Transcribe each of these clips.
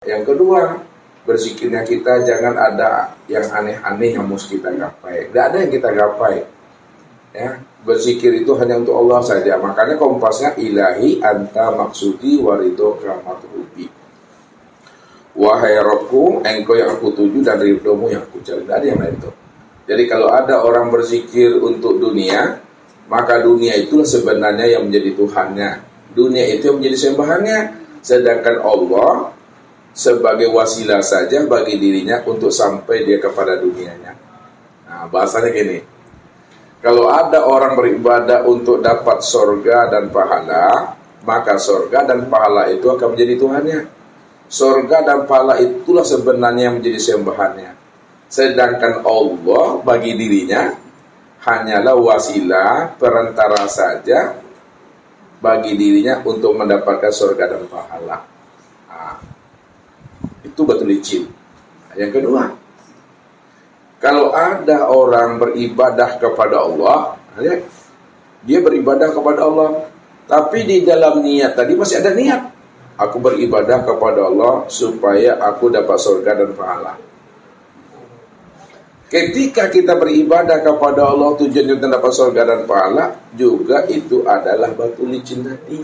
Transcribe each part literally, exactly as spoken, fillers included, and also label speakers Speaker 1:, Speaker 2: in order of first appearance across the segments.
Speaker 1: Yang kedua, berzikirnya kita jangan ada yang aneh-aneh yang mesti kita gapai. Tidak ada yang kita gapai. Ya, berzikir itu hanya untuk Allah saja. Makanya kompasnya ilahi anta maksudi warido kamatrubi. Wahai Rabbku, engkau yang aku tuju dan ridhomu yang aku cari. Tidak ada yang lain itu. Jadi kalau ada orang berzikir untuk dunia, maka dunia itulah sebenarnya yang menjadi Tuhannya. Dunia itu yang menjadi sembahannya. Sedangkan Allah sebagai wasilah saja bagi dirinya untuk sampai dia kepada dunianya. Nah, bahasanya gini. Kalau ada orang beribadah untuk dapat sorga dan pahala, maka sorga dan pahala itu akan menjadi Tuhannya. Sorga dan pahala itulah sebenarnya yang menjadi sembahannya. Sedangkan Allah bagi dirinya hanyalah wasilah, perantara saja bagi dirinya untuk mendapatkan sorga dan pahala. Nah, itu betul licin. Yang kedua, kalau ada orang beribadah kepada Allah, dia beribadah kepada Allah, tapi di dalam niat tadi masih ada niat. Aku beribadah kepada Allah supaya aku dapat surga dan pahala. Ketika kita beribadah kepada Allah tujuannya untuk dapat surga dan pahala, juga itu adalah batu licin tadi.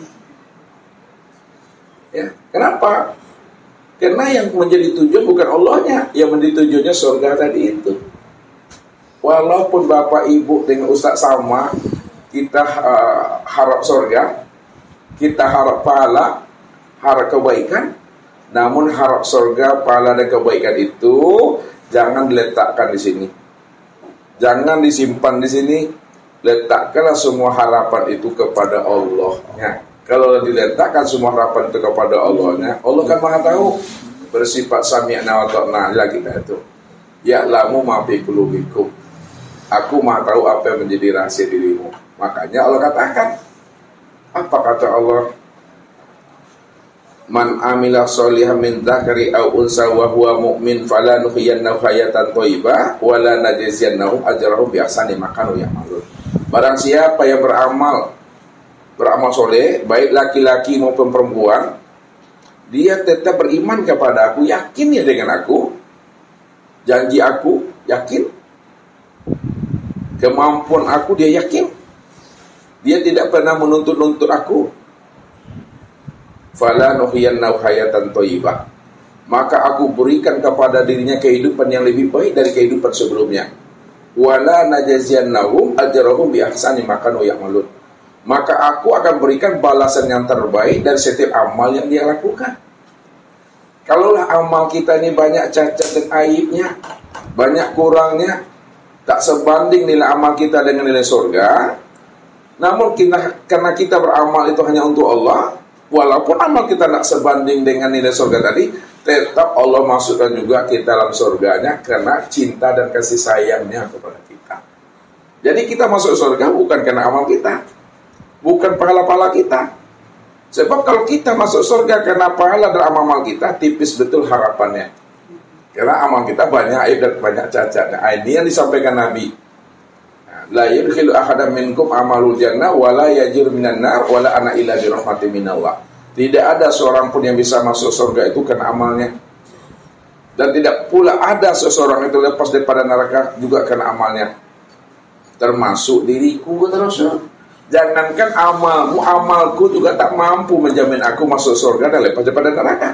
Speaker 1: Ya, kenapa? Karena yang menjadi tujuan bukan Allahnya, yang menjadi tujuannya surga tadi itu. Walaupun bapak ibu dengan ustaz sama, kita uh, harap surga, kita harap pahala, harap kebaikan, namun harap surga, pahala dan kebaikan itu jangan diletakkan di sini. Jangan disimpan di sini. Letakkanlah semua harapan itu kepada Allahnya. Kalau diletakkan semua harapan itu kepada Allahnya, Allah kan Maha tahu. Bersifat sami'na wa ta'na lah kita itu. Ya'lamu ma fi qulubikum. Aku Maha tahu apa yang menjadi rahasia dirimu. Makanya Allah katakan, apa kata Allah? Man amila sholihan min dzakari aw unsa wa huwa mu'min falanuhyiyannahu hayatan thayyibah wa la najziyannahum ajrahum bi ahsani ma kanu ya'malun. Barang siapa yang beramal beramal soleh, baik laki-laki maupun perempuan, dia tetap beriman kepada aku, yakin ya dengan aku, janji aku, yakin, kemampuan aku dia yakin, dia tidak pernah menuntut-nuntut aku. Fala nuhyiyannahu hayatan thayyibah, maka aku berikan kepada dirinya kehidupan yang lebih baik dari kehidupan sebelumnya. Wala najziyannahum ajrahum bi ahsani ma kanu ya'malun, maka aku akan berikan balasan yang terbaik dari setiap amal yang dia lakukan. Kalaulah amal kita ini banyak cacat dan aibnya, banyak kurangnya, tak sebanding nilai amal kita dengan nilai surga, namun kita, karena kita beramal itu hanya untuk Allah, walaupun amal kita tak sebanding dengan nilai surga tadi, tetap Allah masukkan juga kita dalam surganya karena cinta dan kasih sayangnya kepada kita. Jadi kita masuk surga bukan karena amal kita, bukan pahala-pahala kita. Sebab kalau kita masuk surga karena pahala dan amal kita, tipis betul harapannya. Karena amal kita banyak aib dan banyak cacatnya. Ini yang disampaikan Nabi. La yudkhilu ahadan minkum amalul jannah wala yajir minan nar wala ana illa bi rahmatin minallah. Tidak ada seorang pun yang bisa masuk surga itu karena amalnya. Dan tidak pula ada seseorang itu lepas daripada neraka juga karena amalnya. Termasuk diriku, kata Rasul. Jangankan amalmu, amalku juga tak mampu menjamin aku masuk surga dan lepas daripada neraka.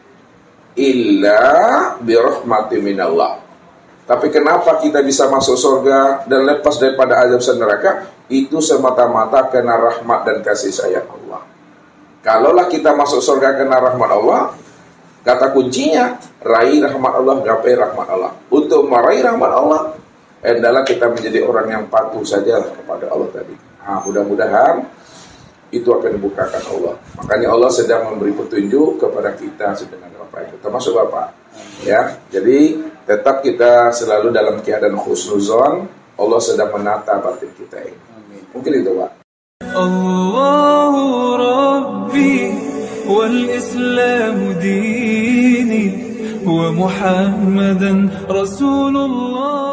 Speaker 1: Illa bi rahmatin minallah. Tapi kenapa kita bisa masuk surga dan lepas daripada azab neraka? Itu semata-mata karena rahmat dan kasih sayang Allah. Kalaulah kita masuk surga karena rahmat Allah, kata kuncinya, raih rahmat Allah, gapai rahmat Allah. Untuk meraih rahmat Allah, hendaklah kita menjadi orang yang patuh sajalah kepada Allah tadi. Nah, mudah-mudahan itu akan dibukakan Allah. Makanya Allah sedang memberi petunjuk kepada kita sedang apa itu, termasuk Bapak. Ya, jadi tetap kita selalu dalam keadaan husnuzon. Allah sedang menata batin kita ini. Mungkin itu, Pak.
Speaker 2: Allahu Rabbi wal Islam dini wa Muhammadan Rasulullah.